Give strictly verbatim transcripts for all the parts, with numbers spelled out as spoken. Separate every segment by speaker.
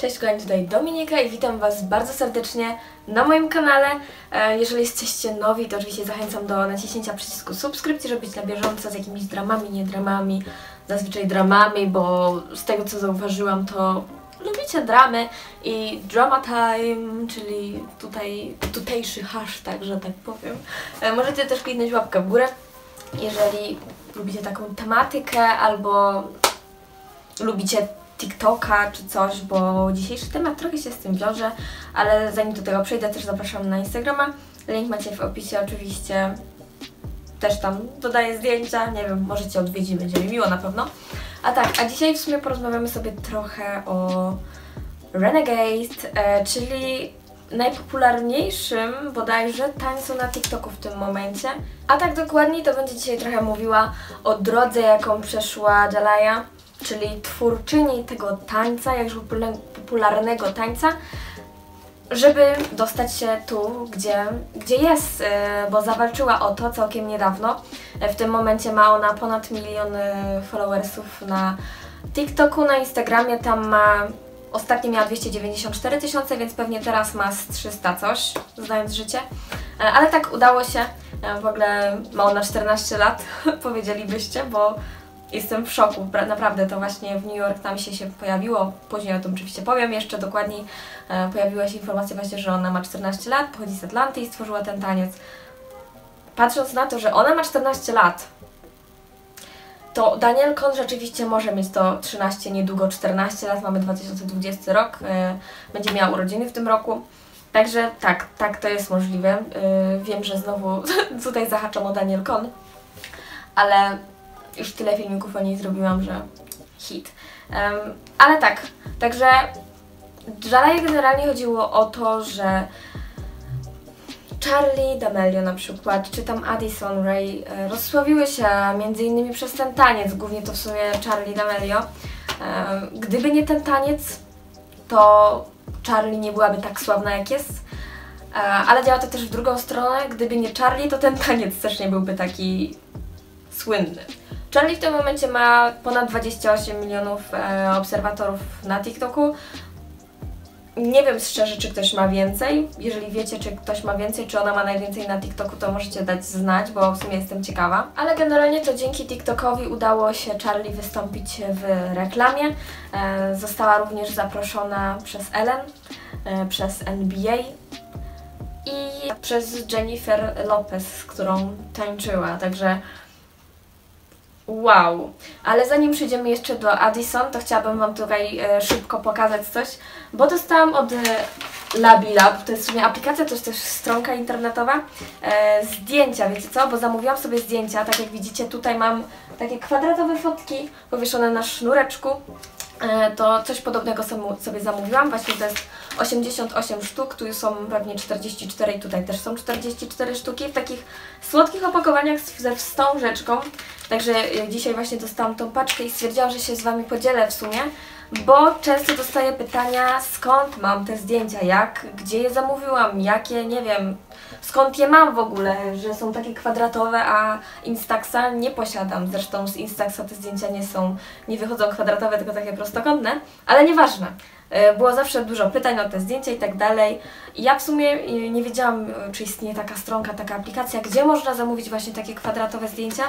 Speaker 1: Cześć kochani, tutaj Dominika i witam Was bardzo serdecznie na moim kanale. Jeżeli jesteście nowi, to oczywiście zachęcam do naciśnięcia przycisku subskrypcji, żeby być na bieżąco z jakimiś dramami, nie dramami, zazwyczaj dramami, bo z tego co zauważyłam, to lubicie dramy i drama time, czyli tutaj tutejszy hashtag, że tak powiem. Możecie też kliknąć łapkę w górę, jeżeli lubicie taką tematykę albo lubicie TikToka czy coś, bo dzisiejszy temat trochę się z tym wiąże, ale zanim do tego przejdę, też zapraszam na Instagrama. Link macie w opisie oczywiście. Też tam dodaję zdjęcia, nie wiem, możecie odwiedzić, będzie mi miło na pewno. A tak, a dzisiaj w sumie porozmawiamy sobie trochę o Renegade, e, czyli najpopularniejszym bodajże tańcu na TikToku w tym momencie. A tak dokładniej to będzie dzisiaj trochę mówiła o drodze, jaką przeszła Jalaiah, czyli twórczyni tego tańca, jakże popularnego tańca, żeby dostać się tu, gdzie, gdzie jest, bo zawalczyła o to całkiem niedawno. W tym momencie ma ona ponad milion followersów na TikToku, na Instagramie tam ma, ostatnio miała dwieście dziewięćdziesiąt cztery tysiące, więc pewnie teraz ma z trzysta coś, znając życie. Ale tak udało się, w ogóle ma ona czternaście lat, powiedzielibyście, bo jestem w szoku, naprawdę to właśnie w New York tam się, się pojawiło, później o tym oczywiście powiem jeszcze dokładniej, e, pojawiła się informacja właśnie, że ona ma czternaście lat, pochodzi z Atlanty i stworzyła ten taniec. Patrząc na to, że ona ma czternaście lat, to Daniel Cohn rzeczywiście może mieć to trzynaście, niedługo czternaście lat, mamy dwa tysiące dwudziesty rok, e, będzie miała urodziny w tym roku. Także tak, tak to jest możliwe. E, wiem, że znowu tutaj zahaczam o Daniel Cohn, ale już tyle filmików o niej zrobiłam, że hit. Um, ale tak, także Jalaiah generalnie chodziło o to, że Charli D'Amelio na przykład, czy tam Addison Rae e, rozsławiły się między innymi przez ten taniec, głównie to w sumie Charli D'Amelio. E, gdyby nie ten taniec, to Charli nie byłaby tak sławna jak jest, e, ale działa to też w drugą stronę, gdyby nie Charli, to ten taniec też nie byłby taki słynny. Charli w tym momencie ma ponad dwadzieścia osiem milionów e, obserwatorów na TikToku. Nie wiem szczerze, czy ktoś ma więcej. Jeżeli wiecie, czy ktoś ma więcej, czy ona ma najwięcej na TikToku, to możecie dać znać, bo w sumie jestem ciekawa. Ale generalnie to dzięki TikTokowi udało się Charli wystąpić w reklamie. E, została również zaproszona przez Ellen, e, przez N B A i przez Jennifer Lopez, z którą tańczyła. Także wow! Ale zanim przejdziemy jeszcze do Addison, to chciałabym Wam tutaj e, szybko pokazać coś, bo dostałam od e, Labilab, to jest w sumie aplikacja, to jest też stronka internetowa, e, zdjęcia, wiecie co? Bo zamówiłam sobie zdjęcia, tak jak widzicie tutaj mam takie kwadratowe fotki powieszone na sznureczku. To coś podobnego sobie zamówiłam, właśnie to jest osiemdziesiąt osiem sztuk, tu są pewnie czterdzieści cztery i tutaj też są czterdzieści cztery sztuki w takich słodkich opakowaniach ze wstążeczką. Także dzisiaj właśnie dostałam tą paczkę i stwierdziłam, że się z Wami podzielę w sumie, bo często dostaję pytania, skąd mam te zdjęcia, jak, gdzie je zamówiłam, jakie, nie wiem, skąd je mam w ogóle, że są takie kwadratowe, a Instaxa nie posiadam. Zresztą z Instaxa te zdjęcia nie są, nie wychodzą kwadratowe, tylko takie prostokątne, ale nieważne. Było zawsze dużo pytań o te zdjęcia i tak dalej. I ja w sumie nie wiedziałam, czy istnieje taka stronka, taka aplikacja, gdzie można zamówić właśnie takie kwadratowe zdjęcia.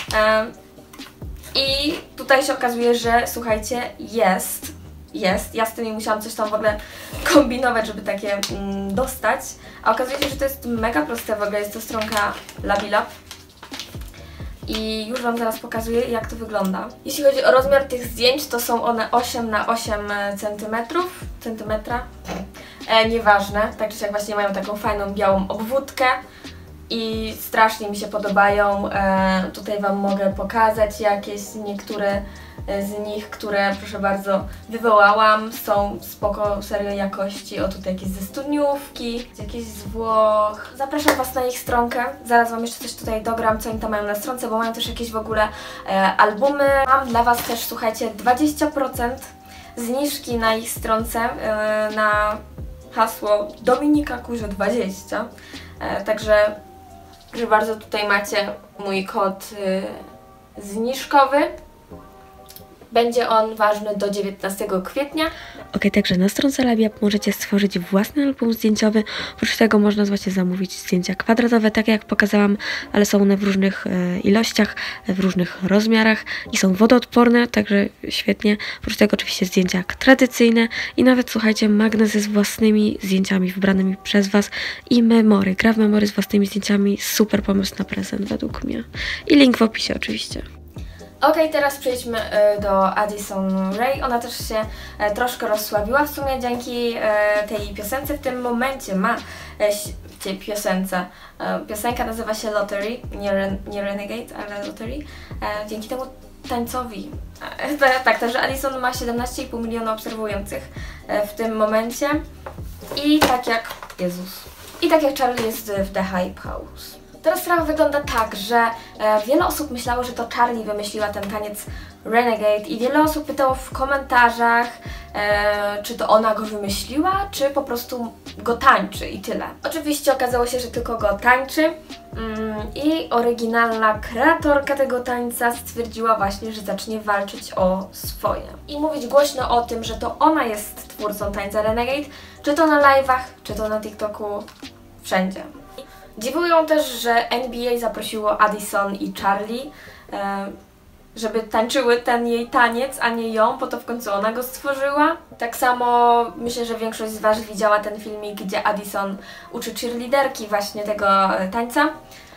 Speaker 1: I tutaj się okazuje, że słuchajcie, jest, jest. Ja z tym nie musiałam coś tam w ogóle kombinować, żeby takie mm, dostać. A okazuje się, że to jest mega proste w ogóle, jest to stronka Labilab. I już Wam zaraz pokazuję, jak to wygląda. Jeśli chodzi o rozmiar tych zdjęć, to są one osiem na osiem centymetrów, centymetra, e, nieważne. Tak czy siak właśnie mają taką fajną białą obwódkę i strasznie mi się podobają. E, tutaj Wam mogę pokazać jakieś niektóre z nich, które proszę bardzo wywołałam. Są spoko, serio jakości. O, tutaj jakieś ze studniówki, jakieś z Włoch. Zapraszam Was na ich stronkę. Zaraz Wam jeszcze coś tutaj dogram, co oni tam mają na stronce, bo mają też jakieś w ogóle e, albumy. Mam dla Was też, słuchajcie, dwadzieścia procent zniżki na ich stronce e, na hasło Dominika Kurze dwadzieścia. E, także proszę bardzo, tutaj macie mój kod e, zniżkowy. Będzie on ważny do dziewiętnastego kwietnia.
Speaker 2: Ok, także na stronce Labiap możecie stworzyć własny album zdjęciowy. Oprócz tego można właśnie zamówić zdjęcia kwadratowe, tak jak pokazałam, ale są one w różnych e, ilościach, w różnych rozmiarach i są wodoodporne, także świetnie. Oprócz tego oczywiście zdjęcia tradycyjne i nawet, słuchajcie, magnesy z własnymi zdjęciami wybranymi przez Was i memory, gra w memory z własnymi zdjęciami. Super pomysł na prezent według mnie. I link w opisie oczywiście.
Speaker 1: Ok, teraz przejdźmy y, do Addison Rae. Ona też się y, troszkę rozsławiła w sumie dzięki y, tej piosence. W tym momencie ma y, w tej piosence. Y, piosenka nazywa się Lottery, nie, Ren nie Renegade, ale Lottery. Y, dzięki temu tańcowi. Y, tak, także Addison ma siedemnaście i pół miliona obserwujących y, w tym momencie. I tak jak Jezus. I tak jak Charlie jest w The Hype House. Teraz sprawa wygląda tak, że e, wiele osób myślało, że to Charlie wymyśliła ten taniec Renegade i wiele osób pytało w komentarzach, e, czy to ona go wymyśliła, czy po prostu go tańczy i tyle. Oczywiście okazało się, że tylko go tańczy mm, i oryginalna kreatorka tego tańca stwierdziła właśnie, że zacznie walczyć o swoje. I mówić głośno o tym, że to ona jest twórcą tańca Renegade, czy to na live'ach, czy to na TikToku, wszędzie. Dziwują też, że N B A zaprosiło Addison i Charlie, e, żeby tańczyły ten jej taniec, a nie ją, bo to w końcu ona go stworzyła. Tak samo myślę, że większość z Was widziała ten filmik, gdzie Addison uczy cheerleaderki właśnie tego tańca.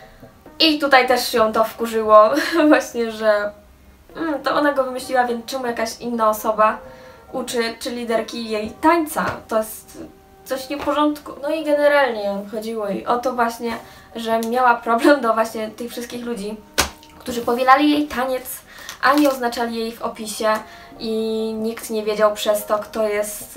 Speaker 1: I tutaj też ją to wkurzyło właśnie, że mm, to ona go wymyśliła, więc czemu jakaś inna osoba uczy cheerleaderki jej tańca? To jest coś nie w porządku. No i generalnie chodziło jej o to właśnie, że miała problem do właśnie tych wszystkich ludzi, którzy powielali jej taniec, a nie oznaczali jej w opisie i nikt nie wiedział przez to, kto jest,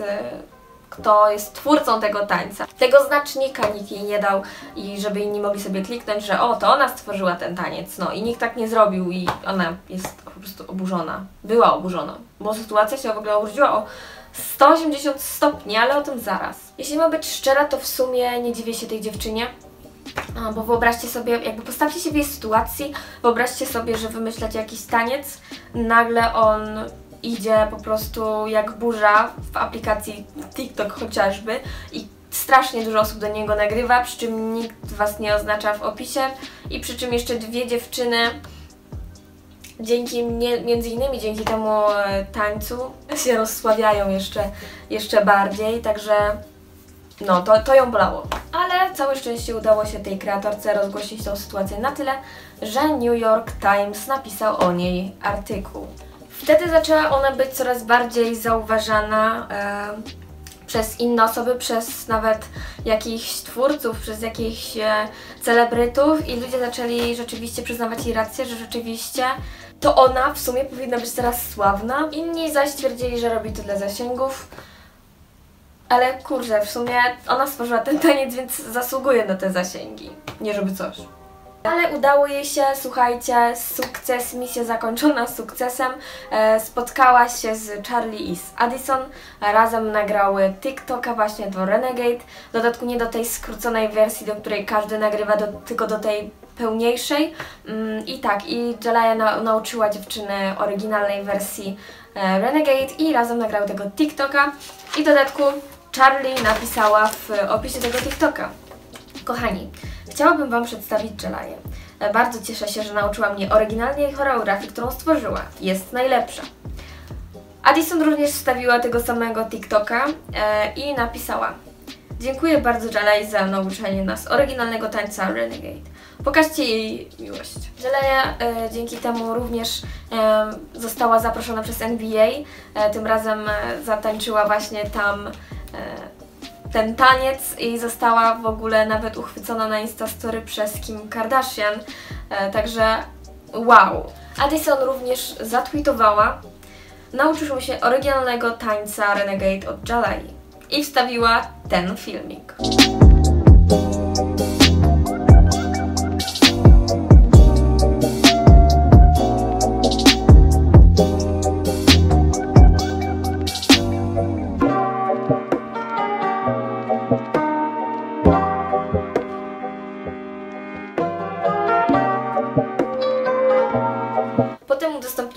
Speaker 1: kto jest twórcą tego tańca. Tego znacznika nikt jej nie dał i żeby inni mogli sobie kliknąć, że o, to ona stworzyła ten taniec. No i nikt tak nie zrobił i ona jest po prostu oburzona. Była oburzona, bo sytuacja się w ogóle obróciła o sto osiemdziesiąt stopni, ale o tym zaraz. Jeśli mam być szczera, to w sumie nie dziwię się tej dziewczynie, bo wyobraźcie sobie, jakby postawcie się w jej sytuacji, wyobraźcie sobie, że wymyślacie jakiś taniec, nagle on idzie po prostu jak burza w aplikacji TikTok chociażby i strasznie dużo osób do niego nagrywa, przy czym nikt Was nie oznacza w opisie i przy czym jeszcze dwie dziewczyny dzięki, mnie, między innymi dzięki temu e, tańcu się rozsławiają jeszcze, jeszcze bardziej, także no, to, to ją bolało. Ale całe szczęście udało się tej kreatorce rozgłosić tą sytuację na tyle, że New York Times napisał o niej artykuł. Wtedy zaczęła ona być coraz bardziej zauważana e, przez inne osoby, przez nawet jakichś twórców, przez jakichś e, celebrytów i ludzie zaczęli rzeczywiście przyznawać jej rację, że rzeczywiście to ona w sumie powinna być teraz sławna. Inni zaś twierdzili, że robi to dla zasięgów. Ale kurczę, w sumie ona stworzyła ten taniec, więc zasługuje na te zasięgi. Nie żeby coś. Ale udało jej się, słuchajcie, sukces, misja zakończona sukcesem. E, spotkała się z Charlie i z Addison. Razem nagrały TikToka właśnie do Renegade. W dodatku nie do tej skróconej wersji, do której każdy nagrywa, do, tylko do tej pełniejszej. Mm, I tak, i Jalaiah na, nauczyła dziewczyny oryginalnej wersji e, Renegade i razem nagrały tego TikToka. I w dodatku Charlie napisała w opisie tego TikToka: kochani, chciałabym Wam przedstawić Jalaiah. Bardzo cieszę się, że nauczyła mnie oryginalnej choreografii, którą stworzyła. Jest najlepsza. Addison również wstawiła tego samego TikToka e, i napisała: dziękuję bardzo Jalaiah za nauczenie nas oryginalnego tańca Renegade. Pokażcie jej miłość. Jalaiah e, dzięki temu również e, została zaproszona przez N B A. E, tym razem e, zatańczyła właśnie tam e, ten taniec i została w ogóle nawet uchwycona na Instastory przez Kim Kardashian. E, także wow. Addison również zatweetowała: nauczył się oryginalnego tańca Renegade od Jalaiah i wstawiła ten filmik.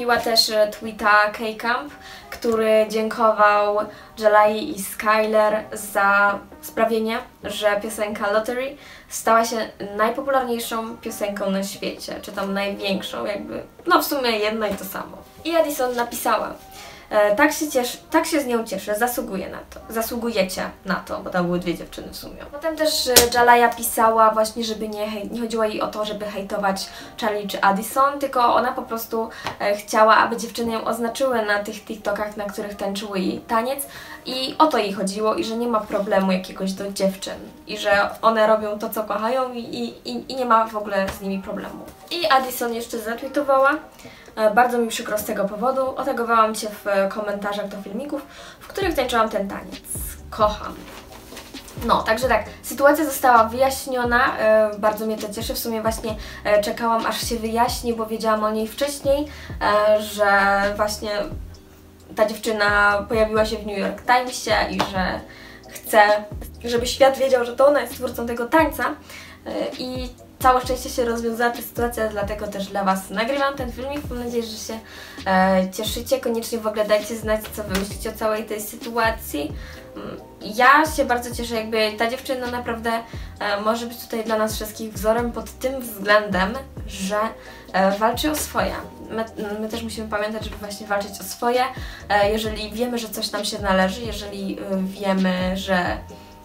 Speaker 1: postawiła też tweeta K-Camp, który dziękował Jalai i Skyler za sprawienie, że piosenka Lottery stała się najpopularniejszą piosenką na świecie, czy tam największą, jakby, no w sumie jedno i to samo. I Addison napisała: E, tak się cieszy, tak się z nią cieszę, zasługuję na to, zasługujecie na to, bo tam były dwie dziewczyny w sumie. Potem też Jalaiah pisała właśnie, żeby nie, hej, nie chodziło jej o to, żeby hejtować Charlie czy Addison, tylko ona po prostu e, chciała, aby dziewczyny ją oznaczyły na tych TikTokach, na których tańczyły jej taniec i o to jej chodziło i że nie ma problemu jakiegoś do dziewczyn i że one robią to, co kochają i, i, i nie ma w ogóle z nimi problemu. I Addison jeszcze zatweetowała: bardzo mi przykro z tego powodu, otagowałam Cię w komentarzach do filmików, w których tańczyłam ten taniec. Kocham. No, także tak, sytuacja została wyjaśniona, e, bardzo mnie to cieszy, w sumie właśnie e, czekałam aż się wyjaśni, bo wiedziałam o niej wcześniej, e, że właśnie ta dziewczyna pojawiła się w New York Timesie i że chce, żeby świat wiedział, że to ona jest twórcą tego tańca e, i całe szczęście się rozwiązała ta sytuacja, dlatego też dla Was nagrywam ten filmik. Mam nadzieję, że się e, cieszycie. Koniecznie w ogóle dajcie znać, co Wy myślicie o całej tej sytuacji. Ja się bardzo cieszę, jakby ta dziewczyna naprawdę e, może być tutaj dla nas wszystkich wzorem pod tym względem, że e, walczy o swoje. My, my też musimy pamiętać, żeby właśnie walczyć o swoje. E, jeżeli wiemy, że coś nam się należy, jeżeli e, wiemy, że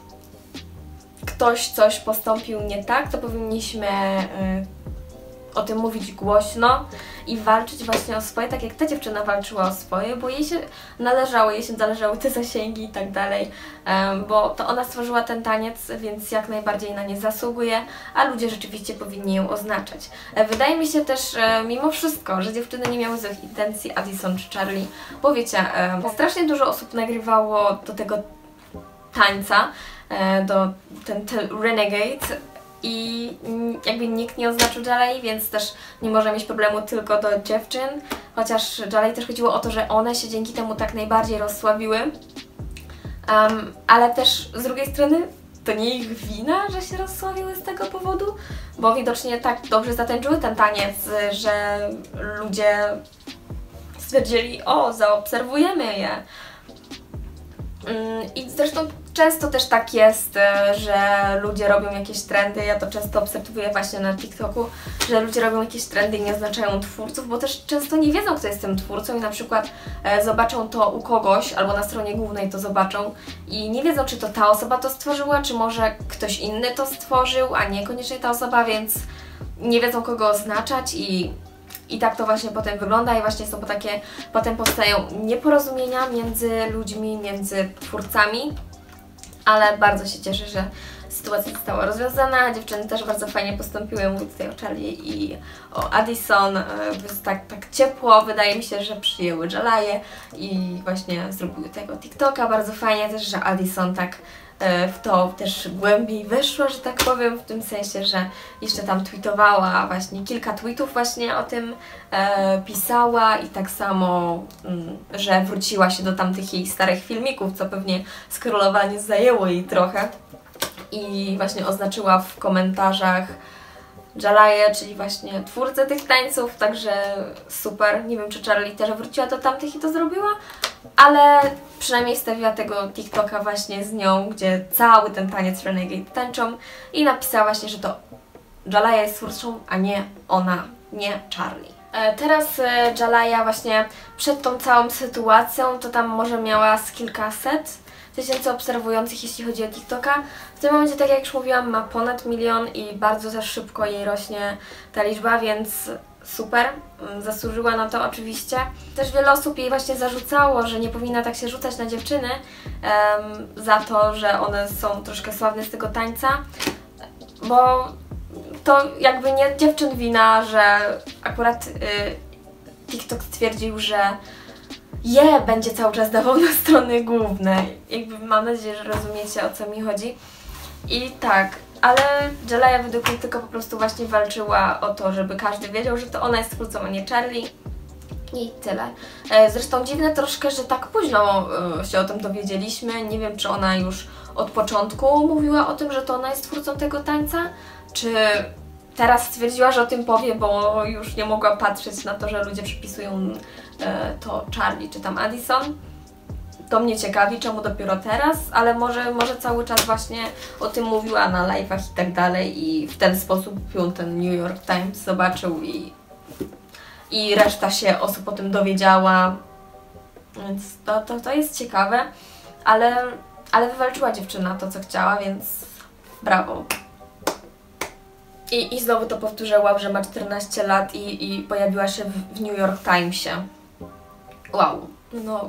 Speaker 1: ktoś coś postąpił nie tak, to powinniśmy y, o tym mówić głośno i walczyć właśnie o swoje, tak jak ta dziewczyna walczyła o swoje, bo jej się należało, jej się należały te zasięgi i tak dalej, um, bo to ona stworzyła ten taniec, więc jak najbardziej na nie zasługuje, a ludzie rzeczywiście powinni ją oznaczać. E, wydaje mi się też e, mimo wszystko, że dziewczyny nie miały złych intencji, Addison czy Charlie, bo wiecie, e, strasznie dużo osób nagrywało do tego tańca, do ten, ten Renegade i jakby nikt nie oznaczył Jalai, więc też nie może mieć problemu tylko do dziewczyn, chociaż Jalai też chodziło o to, że one się dzięki temu tak najbardziej rozsławiły, um, ale też z drugiej strony to nie ich wina, że się rozsławiły z tego powodu, bo widocznie tak dobrze zatańczyły ten taniec, że ludzie stwierdzili: o, zaobserwujemy je. I zresztą często też tak jest, że ludzie robią jakieś trendy, ja to często obserwuję właśnie na TikToku, że ludzie robią jakieś trendy i nie oznaczają twórców, bo też często nie wiedzą, kto jest tym twórcą i na przykład e, zobaczą to u kogoś, albo na stronie głównej to zobaczą i nie wiedzą, czy to ta osoba to stworzyła, czy może ktoś inny to stworzył, a niekoniecznie ta osoba, więc nie wiedzą, kogo oznaczać i I tak to właśnie potem wygląda i właśnie są takie, potem powstają nieporozumienia między ludźmi, między twórcami, ale bardzo się cieszę, że sytuacja została rozwiązana. Dziewczyny też bardzo fajnie postąpiły, mówię tutaj o Charlie i o Addison, tak, tak ciepło, wydaje mi się, że przyjęły Jalaię i właśnie zrobiły tego TikToka. Bardzo fajnie też, że Addison tak w to też głębiej weszła, że tak powiem, w tym sensie, że jeszcze tam tweetowała właśnie kilka tweetów właśnie o tym e, pisała i tak samo, mm, że wróciła się do tamtych jej starych filmików, co pewnie scrollowanie zajęło jej trochę i właśnie oznaczyła w komentarzach Jalaię, czyli właśnie twórcę tych tańców, także super. Nie wiem, czy Charlie też wróciła do tamtych i to zrobiła, ale przynajmniej wstawiła tego TikToka właśnie z nią, gdzie cały ten taniec Renegade tańczą i napisała właśnie, że to Jalaiah jest twórcą, a nie ona, nie Charlie. E, teraz e, Jalaiah właśnie przed tą całą sytuacją to tam może miała z kilkaset tysięcy obserwujących, jeśli chodzi o TikToka. W tym momencie, tak jak już mówiłam, ma ponad milion i bardzo też szybko jej rośnie ta liczba, więc super, zasłużyła na to oczywiście. Też wiele osób jej właśnie zarzucało, że nie powinna tak się rzucać na dziewczyny um, za to, że one są troszkę sławne z tego tańca, bo to jakby nie dziewczyn wina, że akurat y, TikTok stwierdził, że je będzie cały czas dawał na strony główne. Jakby mam nadzieję, że rozumiecie, o co mi chodzi. I tak, ale Jalaiah według mnie tylko po prostu właśnie walczyła o to, żeby każdy wiedział, że to ona jest twórcą, a nie Charlie. I tyle. Zresztą dziwne troszkę, że tak późno się o tym dowiedzieliśmy. Nie wiem, czy ona już od początku mówiła o tym, że to ona jest twórcą tego tańca, czy teraz stwierdziła, że o tym powie, bo już nie mogła patrzeć na to, że ludzie przypisują e, to Charli czy tam Addison. To mnie ciekawi, czemu dopiero teraz, ale może, może cały czas właśnie o tym mówiła na live'ach i tak dalej i w ten sposób ją ten New York Times zobaczył i, i reszta się osób o tym dowiedziała. Więc to, to, to jest ciekawe, ale, ale wywalczyła dziewczyna to, co chciała, więc brawo. I, i znowu to powtórzyła, że ma czternaście lat i, i pojawiła się w, w New York Timesie. Wow, no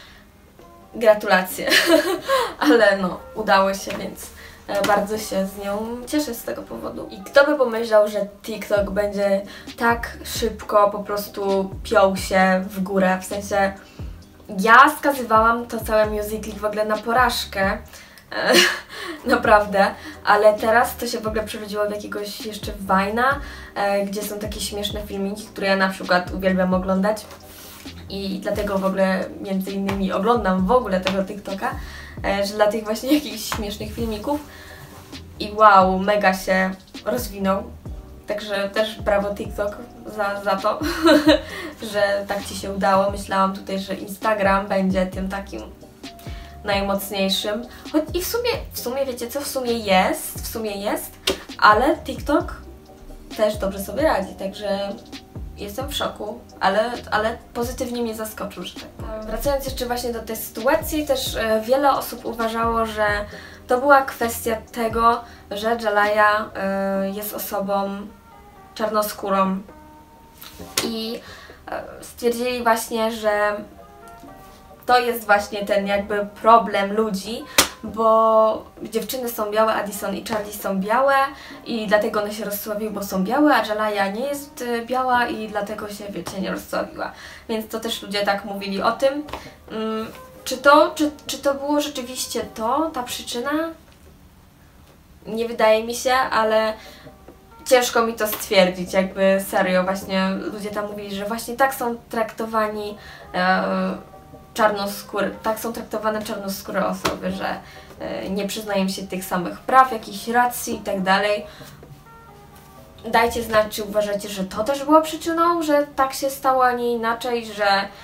Speaker 1: gratulacje, ale no udało się, więc bardzo się z nią cieszę z tego powodu. I kto by pomyślał, że TikTok będzie tak szybko po prostu piął się w górę, w sensie ja skazywałam to całe Musical.ly w ogóle na porażkę, naprawdę, ale teraz to się w ogóle przerodziło w jakiegoś jeszcze Vine'a, gdzie są takie śmieszne filmiki, które ja na przykład uwielbiam oglądać i dlatego w ogóle między innymi oglądam w ogóle tego TikToka, że dla tych właśnie jakichś śmiesznych filmików i wow, mega się rozwinął. Także też brawo TikTok za, za to, że tak Ci się udało. Myślałam tutaj, że Instagram będzie tym takim najmocniejszym. Choć i w sumie, w sumie wiecie co, w sumie jest, w sumie jest, ale TikTok też dobrze sobie radzi, także jestem w szoku, ale, ale pozytywnie mnie zaskoczył, że tak powiem. Wracając jeszcze właśnie do tej sytuacji, też e, wiele osób uważało, że to była kwestia tego, że Jalaiah e, jest osobą czarnoskórą i e, stwierdzili właśnie, że to jest właśnie ten jakby problem ludzi, bo dziewczyny są białe, Addison i Charli są białe i dlatego one się rozsławiły, bo są białe, a Jalaiah nie jest biała i dlatego się, wiecie, nie rozsławiła. Więc to też ludzie tak mówili o tym. Um, czy, to, czy, czy to było rzeczywiście to, ta przyczyna? Nie wydaje mi się, ale ciężko mi to stwierdzić, jakby serio, właśnie ludzie tam mówili, że właśnie tak są traktowani e, czarnoskóre, tak są traktowane czarnoskóre osoby, że y, nie przyznają się tych samych praw, jakichś racji i tak dalej. Dajcie znać, czy uważacie, że to też było przyczyną, że tak się stało, a nie inaczej, że y,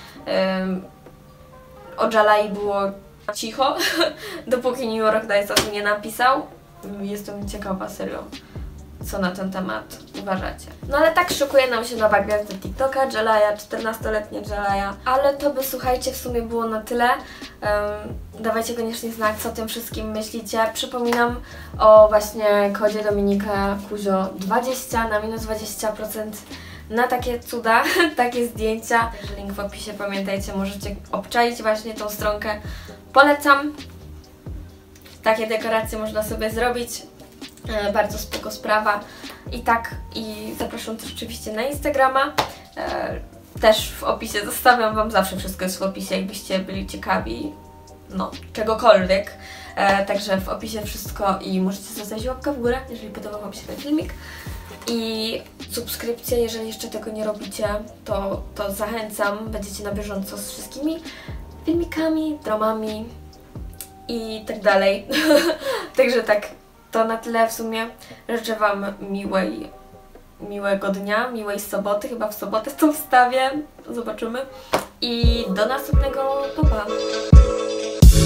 Speaker 1: o Jalaiah było cicho, dopóki New York Times o tym nie napisał. Jestem ciekawa, serio, co na ten temat uważacie. No ale tak szykuje nam się nowa gwiazda TikToka, Jalaiah, czternastoletnia Jalaiah. Ale to by, słuchajcie, w sumie było na tyle. Um, dawajcie koniecznie znak, co o tym wszystkim myślicie. Przypominam o właśnie kodzie Dominika Kuzio dwadzieścia na minus dwadzieścia procent na takie cuda, takie zdjęcia. Link w opisie, pamiętajcie, możecie obczaić właśnie tą stronkę. Polecam. Takie dekoracje można sobie zrobić. E, bardzo spoko sprawa. I tak, i zapraszam też oczywiście na Instagrama. E, też w opisie zostawiam Wam, zawsze wszystko jest w opisie, jakbyście byli ciekawi, no, czegokolwiek. E, także w opisie wszystko i możecie zostawić łapkę w górę, jeżeli podobał Wam się ten filmik. I subskrypcję, jeżeli jeszcze tego nie robicie, to, to zachęcam, będziecie na bieżąco z wszystkimi filmikami, dramami i tak dalej. Także tak, to na tyle w sumie. Życzę Wam miłej, miłego dnia, miłej soboty, chyba w sobotę to wstawię, zobaczymy. I do następnego, pa pa!